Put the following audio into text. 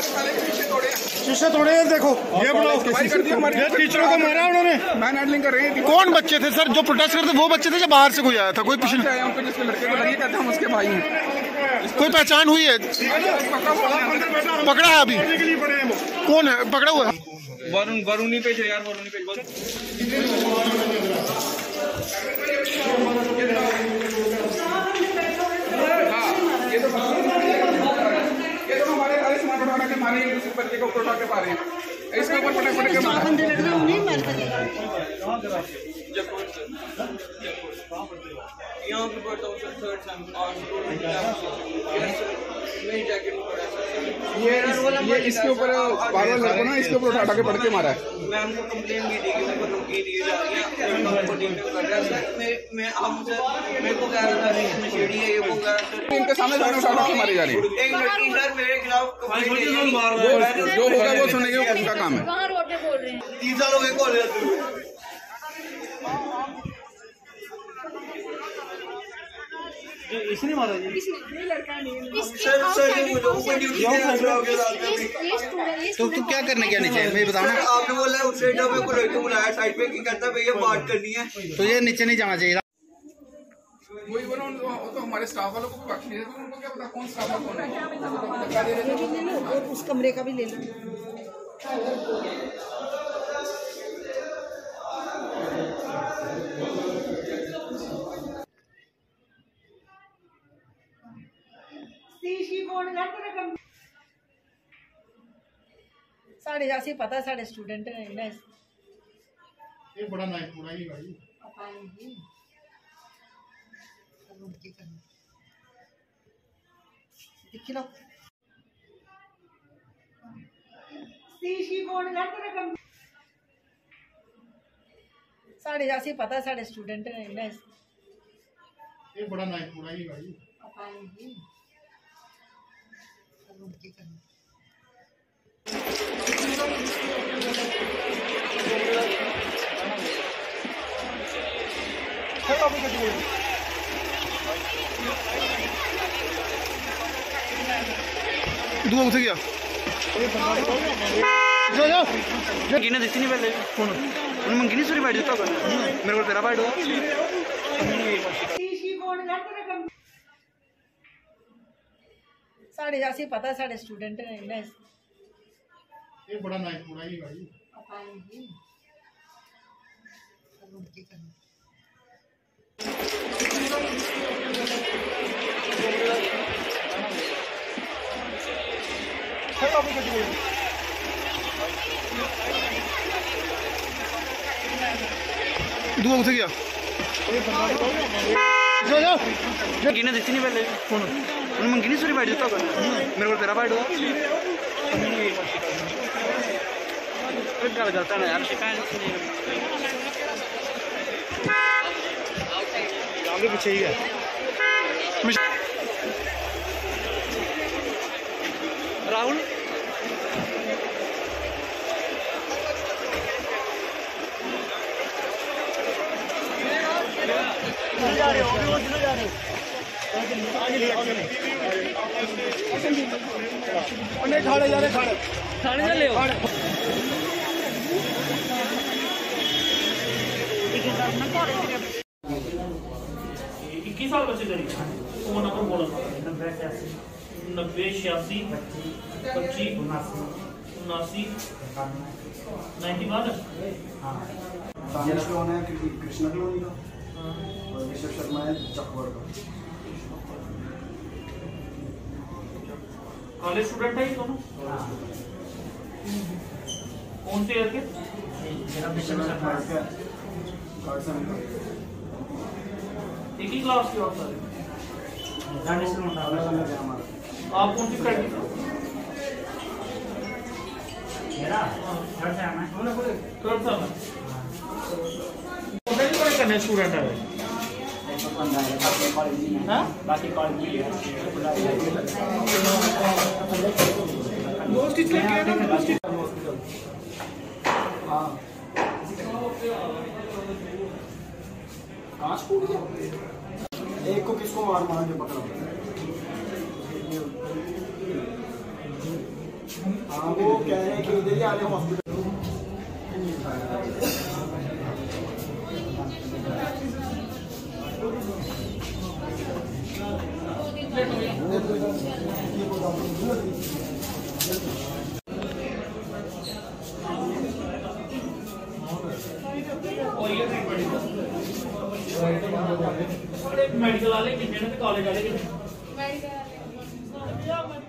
शीशे तोड़े हैं, देखो ये बताओ, ये टीचरों को मारा उन्होंने। मैन हैंडलिंग कर रहे हैं। कौन बच्चे थे सर जो प्रोटेस्ट करते? वो बच्चे थे या बाहर से कोई आया था? कोई पिछले जिसके लड़के को लगी कहते हम उसके भाई हैं। कोई पहचान हुई है? पकड़ा है अभी? कौन है पकड़ा हुआ है? वरुणी पे यार, वरुणी पे ये तो हमारे स्मार्ट के मारे बच्चे को उठा के मारे हैं। इसके ऊपर पटक के ये इसके ऊपर बारह लड़कों ना इसके ऊपर उठा के पड़ के मारा है। मैं हमको कंप्लेन भी दी गई, मेरे को धमकी दी जा रही है, मेरे को कह रहा था इसमें छेड़ी है, ये वो कह रहा था। इनके सामने उठा के मारी जा रही है। एक लड़की इधर मेरे खिलाफ जो होगा वो सुनेंगे, वो उनका काम है। 3 साल हो गए कॉलेज। इसने मारा जी? तो तू क्या करने क्या नीचे? मैं बताना। आपने बोला उस साइड में कोई लड़के बुलाया साइड पे, की कहता भैया बात करनी है, तो ये नीचे नहीं जाना चाहिए। वही बोलो, तो हमारे स्टाफ वालों को बख्श नहीं देते, उनको क्या पता कौन स्टाफ कौन है। उस कमरे का भी ले लो। साढ़े जैसे पता है साढ़े स्टूडेंट ने ये बड़ा नाइट बड़ा ही भाई पता नहीं देख लो साढ़े जैसे पता है साढ़े स्टूडेंट ने ये बड़ा नाइट बड़ा ही भाई पता नहीं दुआ उठ गया गिने देती नहीं पहले फोन उन्हें मंगी नहीं सॉरी बैठ देता मेरे को तेरा बैठ हुआ साढ़े जैसे पता है साढ़े स्टूडेंट ने ये बड़ा नाइट बड़ा ही भाई पता नहीं दुआ उठ गया गिने देती नहीं पहले फोन उन्हें मंगी नहीं सॉरी बैठ देता मेरे को तेरा बैठ हुआ गल करता ना यार शिकायत आगे पीछे ही है राहुल जा रहे हो जा रहे खाड़े जा रहे खाड़े थाने चले हो 21 साल बच्चे करीब फोन नंबर बोलो 90 86 25 79 90 बाद है कृष्णा कॉलोनी का और ऋषभ शर्मा है चकवर का। कॉलेज स्टूडेंट है ये दोनों? कौन से ईयर के? एक ही क्लास के और सारे? आप कौन सी स्टडी करो? थर्ड साल करने स्टूडेंट है बाकी कॉलेज एक को किसको मार के पकड़ा जल्दी आ जाओ हॉस्पिटल। मेडिकल वाले कितने कॉलेज वाले कितने